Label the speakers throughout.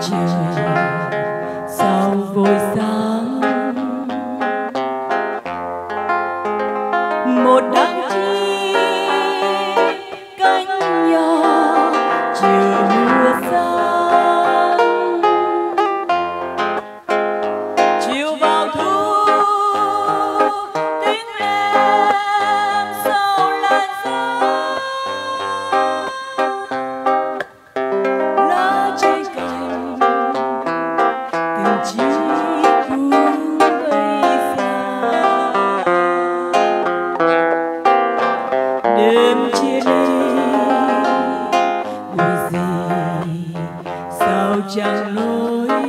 Speaker 1: trời sao vội sáng, một đám chi cánh nhỏ chiều mưa xa, chiều vào thu tiếng em sau lan gió, lá trên cành từng chiếc cuống bay xa, đêm chia ly buổi gì sao chẳng nói,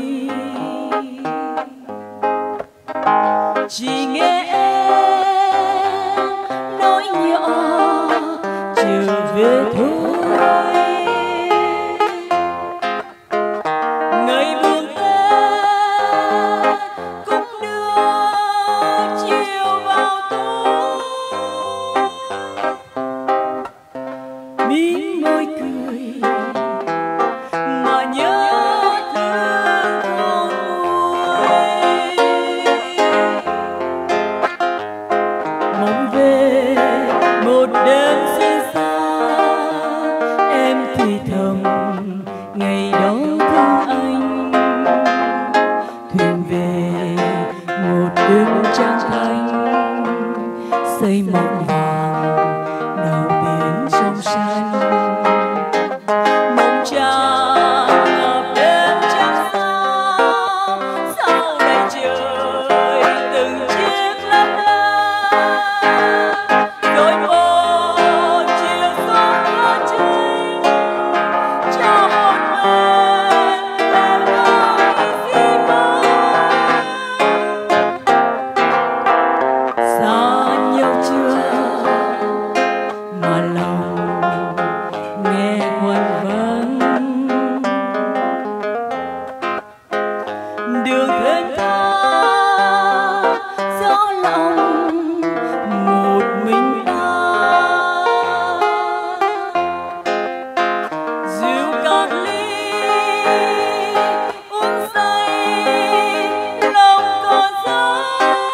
Speaker 1: chỉ nghe em nói nhỏ trở về thôi. Ngày buồn tết cũng đưa chiều vào tối, mím môi cười mà nhớ thương con nguôi. Mong về một đêm xuyên xa, em thì thầm ngày đó thương anh. Thuyền về một đêm trăng thanh, xây mộng vàng đầu biển trong xanh. Mong trăng ngập đêm trăng sao, sau đầy trời từng chiếc lấp lánh. Rồi một chiều xuống có trinh, cho hồn mình về nơi gì mới. Xa nhau chưa mà lòng nghe quanh vắng, đường thênh thang gió lòng một mình ta, rượu cạn ly uống say lòng còn gió,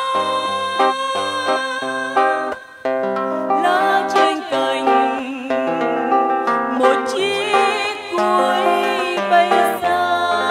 Speaker 1: lá trên cành một chiếc cuối bay xa.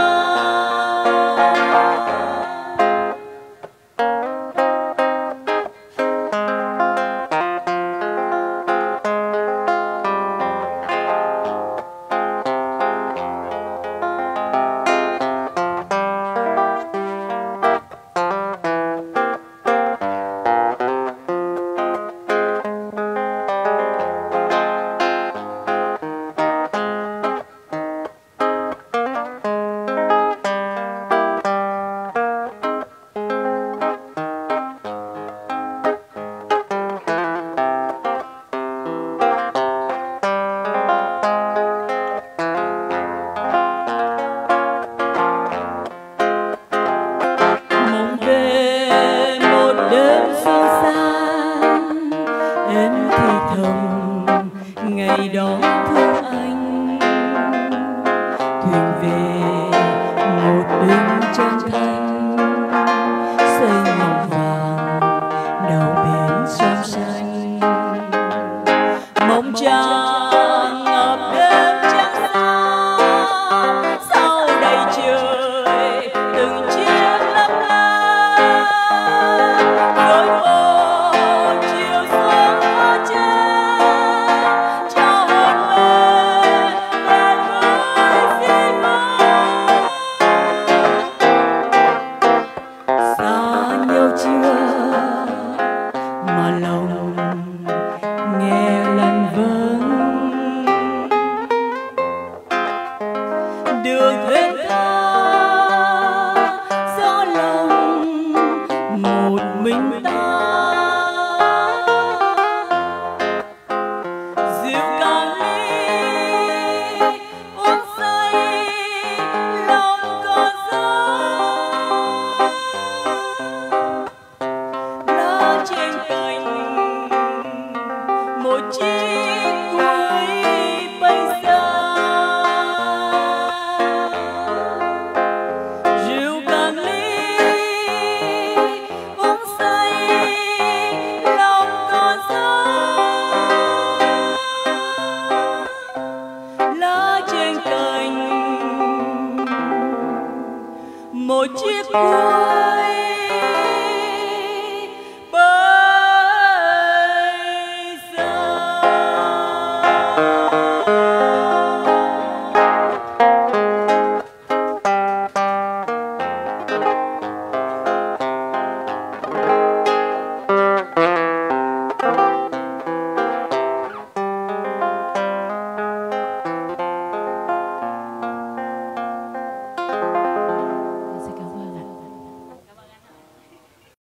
Speaker 1: Mong về một đêm xuyên xa, em thì thầm ngày đó thương anh. Thuyền về một đêm trăng thanh, xây mộng vàng đầu biển trong xanh. Mong trăng ngập đêm trăng sao, sau đầy trời từng chiếc lấp lánh. Rồi một chiều xuống có trên, cho hồn mình về nơi gì mới. Xa nhau chưa mà lòng nghe lạnh vắng, đường thênh thang gió lòng một mình ta, rượu cạn ly uống say lòng còn gió, lá trên cành một chiếc cuối bay xa. một chiếc cuối.